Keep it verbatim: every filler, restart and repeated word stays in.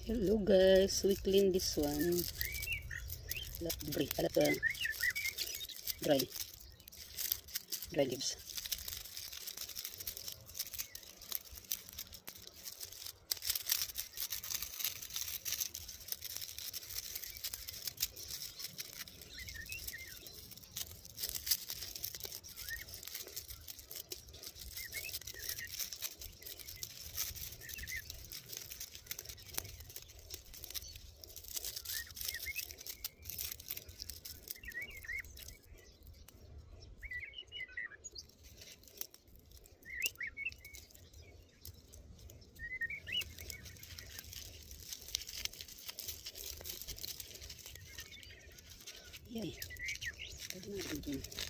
Hello guys, we clean this one. Dry, alat uh, dry, dry leaves. Yay. Pwede na rin dun.